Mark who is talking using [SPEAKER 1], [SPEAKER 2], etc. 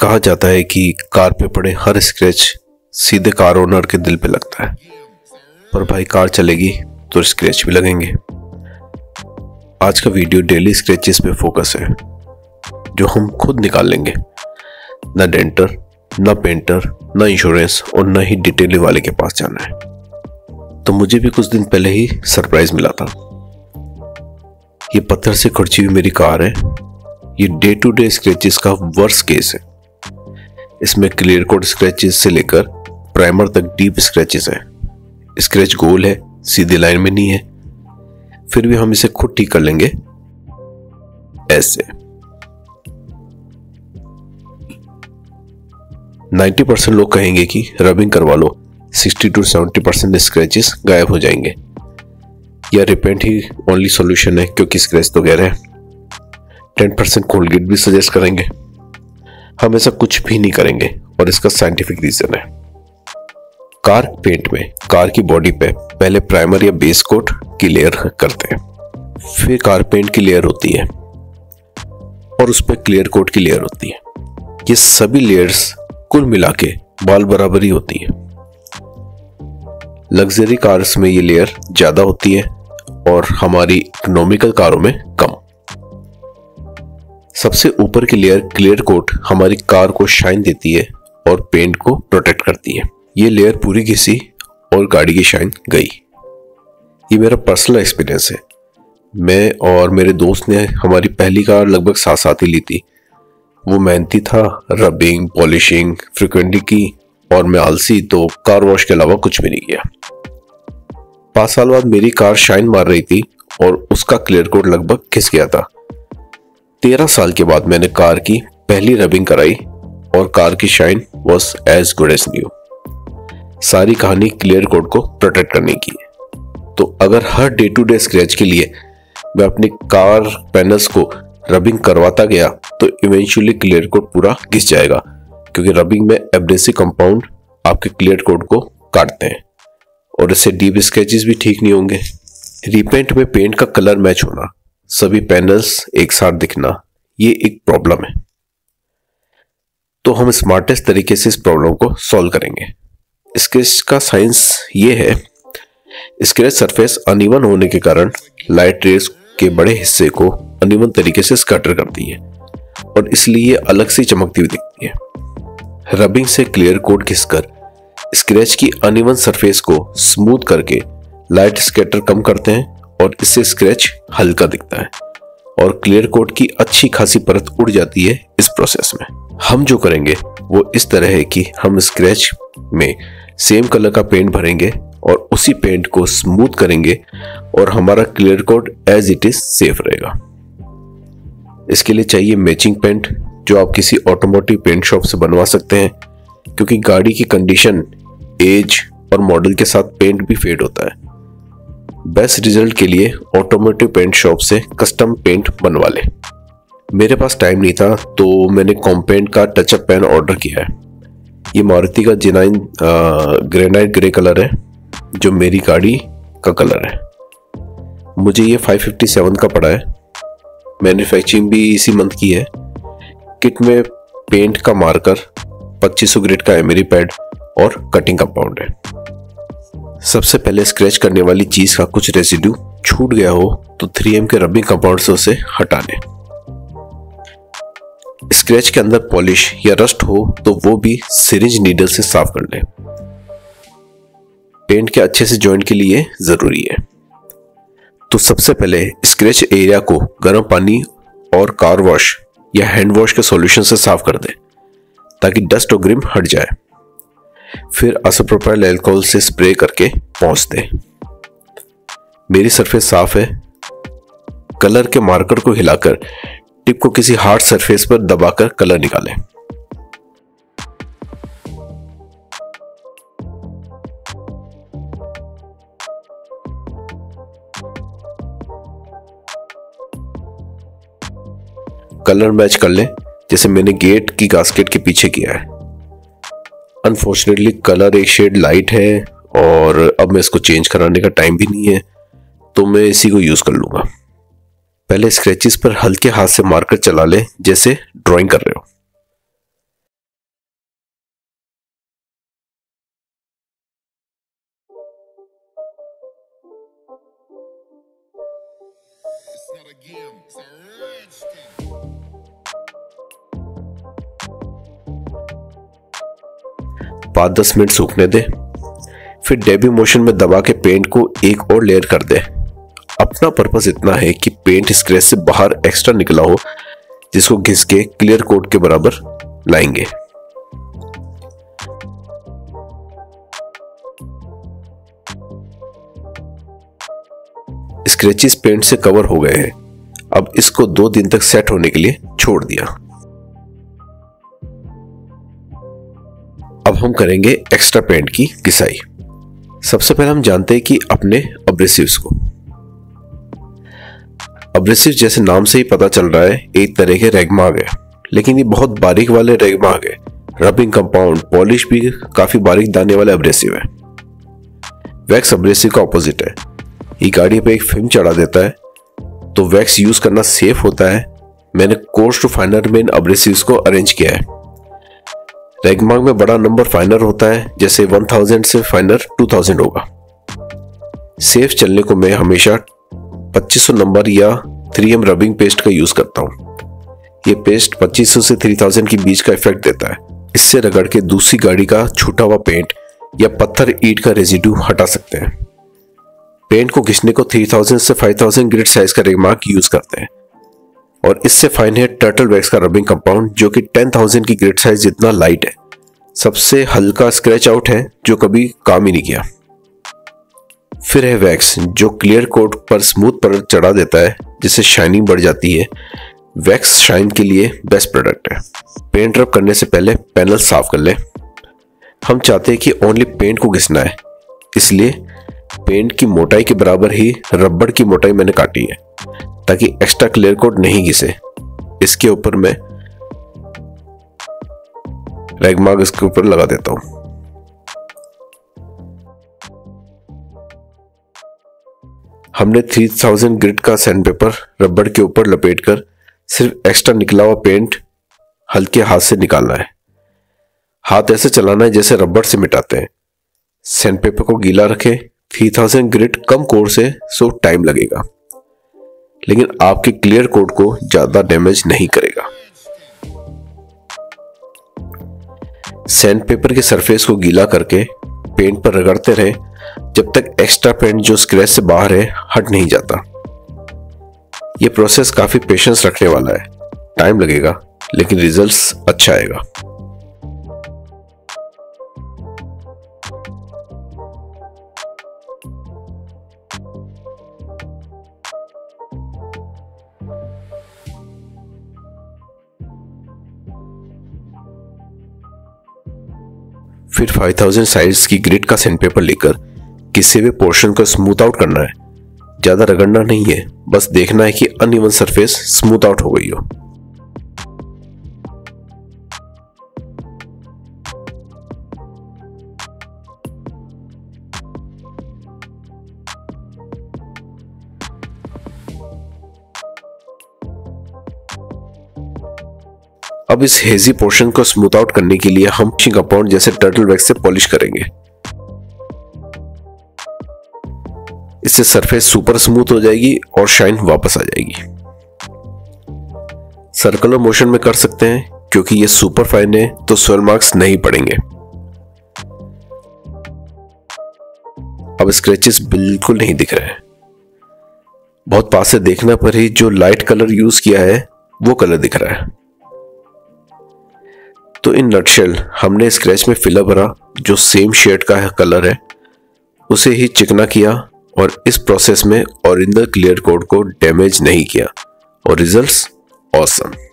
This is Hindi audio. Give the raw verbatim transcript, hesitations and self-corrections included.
[SPEAKER 1] कहा जाता है कि कार पे पड़े हर स्क्रैच सीधे कार ओनर के दिल पे लगता है, पर भाई कार चलेगी तो स्क्रैच भी लगेंगे। आज का वीडियो डेली स्क्रैचेस पे फोकस है जो हम खुद निकाल लेंगे। न डेंटर, न पेंटर, न इंश्योरेंस और न ही डिटेलिंग वाले के पास जाना है। तो मुझे भी कुछ दिन पहले ही सरप्राइज मिला था। ये पत्थर से खुरची हुई मेरी कार है। ये डे टू डे स्क्रैचेस का वर्स्ट केस है। इसमें क्लियर कोट स्क्रैचेस से लेकर प्राइमर तक डीप स्क्रैचेस है। स्क्रैच गोल है, सीधी लाइन में नहीं है, फिर भी हम इसे खुद ठीक कर लेंगे ऐसे। नब्बे परसेंट लोग कहेंगे कि रबिंग करवा लो, साठ टू सत्तर परसेंट स्क्रैचेस गायब हो जाएंगे, या रिपेंट ही ओनली सॉल्यूशन है क्योंकि स्क्रैच तो गहरा है। दस परसेंट कोलगेट भी सजेस्ट करेंगे। हम ऐसा कुछ भी नहीं करेंगे और इसका साइंटिफिक रीजन है। कार पेंट में कार की बॉडी पे पहले प्राइमर या बेस कोट की लेयर करते हैं, फिर कार पेंट की लेयर होती है और उस पर क्लियर कोट की लेयर होती है। ये सभी लेयर्स कुल मिला के बाल बराबरी होती है। लग्जरी कार्स में ये लेयर ज्यादा होती है और हमारी इकोनॉमिकल कारों में कम। सबसे ऊपर की लेयर क्लियर कोट हमारी कार को शाइन देती है और पेंट को प्रोटेक्ट करती है। ये लेयर पूरी घिसी और गाड़ी की शाइन गई। ये मेरा पर्सनल एक्सपीरियंस है। मैं और मेरे दोस्त ने हमारी पहली कार लगभग साथ साथ ही ली थी। वो मेहनती था, रबिंग पॉलिशिंग फ्रिक्वेंटली की, और मैं आलसी, तो कार वॉश के अलावा कुछ भी नहीं किया। पांच साल बाद मेरी कार शाइन मार रही थी और उसका क्लियर कोट लगभग घिस गया था। तेरह साल के बाद मैंने कार की पहली रबिंग कराई और कार की shine was as good as new. सारी कहानी क्लियर कोट को प्रोटेक्ट करने की है। तो अगर हर डे टू डे स्क्रैच के लिए मैं अपनी कार पैनल्स को रबिंग करवाता गया तो इवेंचुअली क्लियर कोट पूरा घिस जाएगा, क्योंकि रबिंग में एब्रेसिव कंपाउंड आपके क्लियर कोट को काटते हैं और इससे डीप स्क्रैचेस भी ठीक नहीं होंगे। रीपेंट में पेंट का कलर मैच होना, सभी पैनल्स एक साथ दिखना, ये एक प्रॉब्लम है। तो हम स्मार्टेस्ट तरीके से इस प्रॉब्लम को सॉल्व करेंगे। स्क्रैच का साइंस ये है, स्क्रैच सरफेस अनइवन होने के कारण लाइट रेज के बड़े हिस्से को अनइवन तरीके से स्कैटर करती है और इसलिए ये अलग से चमकती हुई दिखती है। रबिंग से क्लियर कोट घिसकर स्क्रैच की अनइवन सरफेस को स्मूथ करके लाइट स्कैटर कम करते हैं और इससे स्क्रैच हल्का दिखता है और क्लियर कोट की अच्छी खासी परत उड़ जाती है। इस प्रोसेस में हम जो करेंगे वो इस तरह है कि हम स्क्रैच में सेम कलर का पेंट भरेंगे और उसी पेंट को स्मूथ करेंगे और हमारा clear coat as it is safe रहेगा। इसके लिए चाहिए मैचिंग पेंट, जो आप किसी ऑटोमोटिव पेंट शॉप से बनवा सकते हैं, क्योंकि गाड़ी की कंडीशन, एज और मॉडल के साथ पेंट भी फेड होता है। बेस्ट रिजल्ट के लिए ऑटोमोटिव पेंट शॉप से कस्टम पेंट बनवा ले। मेरे पास टाइम नहीं था तो मैंने कॉम्पेंट का टचअप पेन ऑर्डर किया है। ये मारुति का जेनाइन ग्रेनाइट ग्रे कलर है, जो मेरी गाड़ी का कलर है। मुझे ये पाँच सौ सत्तावन का पड़ा है। मैन्युफैक्चरिंग भी इसी मंथ की है। किट में पेंट का मार्कर, पच्चीस सौ ग्रेड का एमरी पैड और कटिंग कंपाउंड है। सबसे पहले स्क्रैच करने वाली चीज का कुछ रेसिड्यू छूट गया हो तो थ्री एम के रबिंग कंपाउंड से उसे हटा लें। स्क्रैच के अंदर पॉलिश या रस्ट हो तो वो भी सिरिंज नीडल से साफ कर लें। पेंट के अच्छे से जॉइंट के लिए जरूरी है। तो सबसे पहले स्क्रैच एरिया को गर्म पानी और कार वॉश या हैंड वॉश के सॉल्यूशन से साफ कर दें ताकि डस्ट और ग्रिम हट जाए। फिर आइसोप्रोपाइल अल्कोहल से स्प्रे करके पोंछ दें। मेरी सरफेस साफ है। कलर के मार्कर को हिलाकर टिप को किसी हार्ड सरफेस पर दबाकर कलर निकालें। कलर मैच कर लें, जैसे मैंने गेट की गास्केट के पीछे किया है। अनफॉर्चुनेटली कलर एक शेड लाइट है और अब मैं इसको चेंज कराने का टाइम भी नहीं है, तो मैं इसी को यूज कर लूंगा। पहले स्क्रैचेस पर हल्के हाथ से मार्कर चला ले, जैसे ड्राइंग कर रहे हो।
[SPEAKER 2] again. It's a rich thing.
[SPEAKER 1] पाँच दस मिनट सूखने दे, फिर डेबी मोशन में दबा के पेंट को एक और लेयर कर दे। अपना पर्पस इतना है कि पेंट स्क्रैच से बाहर एक्स्ट्रा निकला हो, जिसको घिस के क्लियर कोट के बराबर लाएंगे। स्क्रैचेस पेंट से कवर हो गए हैं। अब इसको दो दिन तक सेट होने के लिए छोड़ दिया। अब हम करेंगे एक्स्ट्रा पेंट की घिसाई। सबसे पहले हम जानते हैं कि अपने अब्रेसिव्स को। अब्रेसिव जैसे नाम से ही पता चल रहा है एक तरह के रेगमार्क है, लेकिन ये बहुत बारीक वाले रेगमार्क है। रबिंग कंपाउंड, पॉलिश भी काफी बारीक दाने वाले अब्रेसिव है। वैक्स अब्रेसिव का ऑपोजिट है। ये गाड़ी पे एक फिल्म चढ़ा देता है, तो वैक्स यूज करना सेफ होता है। मैंने कोर्स टू फाइनर में इन अब्रेसिव्स को अरेंज किया है। रेगमार्क में बड़ा नंबर फाइनर होता है, जैसे एक हज़ार से फाइनर दो हज़ार होगा। सेफ चलने को मैं हमेशा पच्चीस सौ नंबर या थ्री एम रबिंग पेस्ट का यूज करता हूँ। ये पेस्ट पच्चीस सौ से तीन हज़ार के बीच का इफेक्ट देता है। इससे रगड़ के दूसरी गाड़ी का छूटा हुआ पेंट या पत्थर ईंट का रेजिड्यू हटा सकते हैं। पेंट को घिसने को तीन हज़ार से पाँच हज़ार ग्रिड साइज का रेगमार्क यूज करते हैं, और इससे फाइन है टर्टल वैक्स का रबिंग कंपाउंड, जो कि दस हज़ार की ग्रिड साइज जितना लाइट है। सबसे हल्का स्क्रैच आउट है, जो कभी काम ही नहीं किया। फिर है वैक्स, जो क्लियर कोट पर स्मूथ परत चढ़ा देता है, जिससे शाइनिंग बढ़ जाती है। वैक्स शाइन के लिए बेस्ट प्रोडक्ट है। पेंट रब करने से पहले पैनल साफ कर लें। हम चाहते हैं कि ओनली पेंट को घिसना है, इसलिए पेंट की मोटाई के बराबर ही रबड़ की मोटाई मैंने काटी है, ताकि एक्स्ट्रा क्लियर कोट नहीं घिसे। इसके ऊपर मैं रेगमार्क इसके ऊपर लगा देता हूं। हमने तीन हज़ार ग्रिड का सैंडपेपर रबड़ के ऊपर लपेटकर सिर्फ एक्स्ट्रा निकला हुआ पेंट हल्के हाथ से निकालना है। हाथ ऐसे चलाना है जैसे रबड़ से मिटाते हैं। सैंडपेपर को गीला रखें। तीन हज़ार ग्रिड कम कोर्स है, सो टाइम लगेगा, लेकिन आपके क्लियर कोट को ज्यादा डैमेज नहीं करेगा। सैंडपेपर के सरफेस को गीला करके पेंट पर रगड़ते रहें जब तक एक्स्ट्रा पेंट जो स्क्रैच से बाहर है हट नहीं जाता। यह प्रोसेस काफी पेशेंस रखने वाला है। टाइम लगेगा, लेकिन रिजल्ट्स अच्छा आएगा। फिर पाँच हज़ार साइज की ग्रिड का सैंडपेपर लेकर किसी भी पोर्शन को स्मूथ आउट करना है। ज्यादा रगड़ना नहीं है, बस देखना है कि अनइवन सरफेस स्मूथ आउट हो गई हो। अब इस हेजी पोर्शन को स्मूथ आउट करने के लिए हम फिनिशिंग कंपाउंड जैसे टर्टल वैक्स से पॉलिश करेंगे। इससे सरफेस सुपर स्मूथ हो जाएगी और शाइन वापस आ जाएगी। सर्कुलर मोशन में कर सकते हैं, क्योंकि ये सुपर फाइन है तो स्वेल मार्क्स नहीं पड़ेंगे। अब स्क्रैचेस बिल्कुल नहीं दिख रहे हैं। बहुत पास से देखने पर ही जो लाइट कलर यूज किया है वो कलर दिख रहा है। तो इन नटशेल हमने स्क्रैच में फिलर भरा जो सेम शेड का कलर है, उसे ही चिकना किया और इस प्रोसेस में ओरिजिनल क्लियर कोट को डैमेज नहीं किया, और रिजल्ट्स ऑसम।